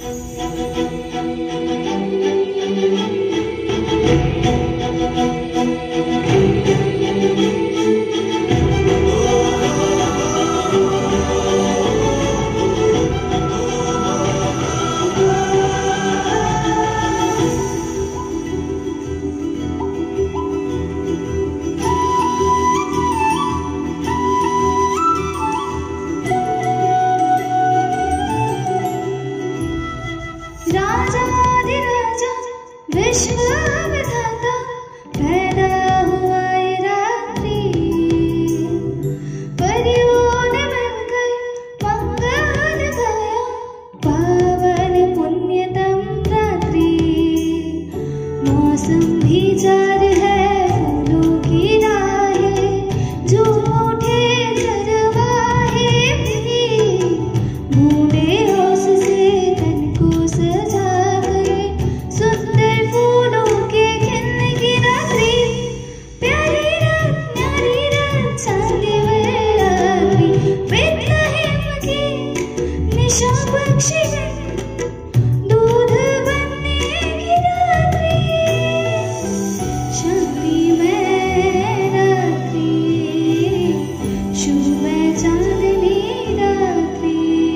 विश्वविधाता पैदा हुआ ये रात्रि, परियों ने मिलकर मंगल गाया, पावन पुण्यतम रात्रि। मौसम भी जार है फूलों की राहें, जो उठे चरवाहे भी बूढ़े होश से तन को सजा कर, सुंदर फूलों के खिलने की रात्रि, प्यारी रात न्यारी रात चांदी में रात्रि, बेतरहीम की निशा बख्शी दूध बनने की रात्रि, शांति में रात्रि, शुभ में चांदनी रात्रि।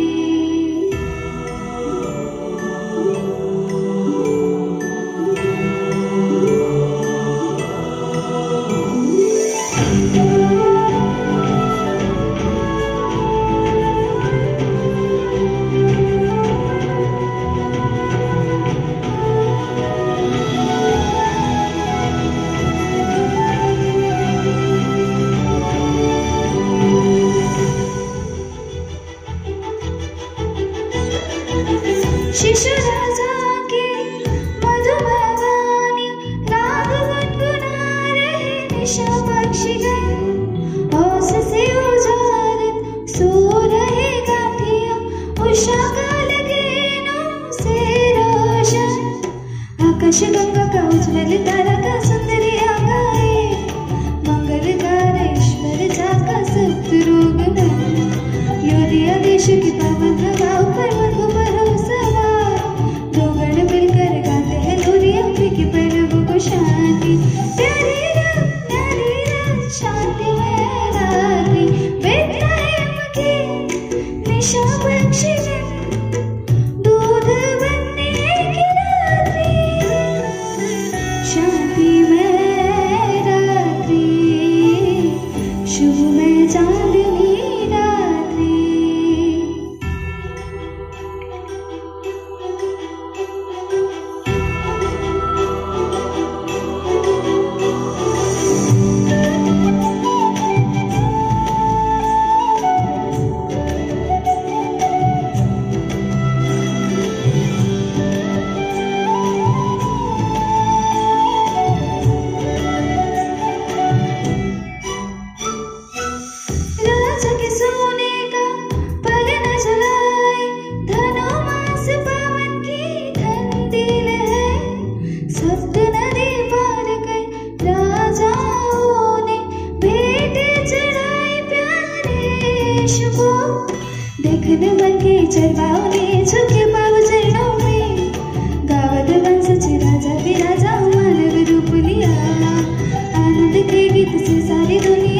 शिशु राजा की मधुमय वाणी, राग गुनगुना रहे निशा पक्षीगण, होश से उजारित सो रहे गाठिया, उषा काल किरणों से रोशन, आकाश गंगा का उज्ज्वल तारा का सुंदरिया गाए, मंगलकार ईश्वर जाका सप्तरोग में, योधि आदेश की पावन हवा पर मधु भरोसा, दो गण मिलकर गाते हैं लोरियां, फीकी पर्वों को शांति, प्यारी रात न्यारी रात शांति में रात्रि, बेतरहीम की निशा बख्शी दूध बनने की रात्रि, शांति में रात्रि, शुभ में चांदनी रात्रि। राजा के सोने का पल न जलाए, धनुमास पावन की ठंडील है, सप्त नदी पार कर राजाओं ने भेंट चढ़ाई प्यारे यीशु को, देखने मन के चरवाओं ने झुके पाँव चरणों में, गावत वंश राजा विराजा मानव रूप लिया, आनंद के गीत से सारी दुनिया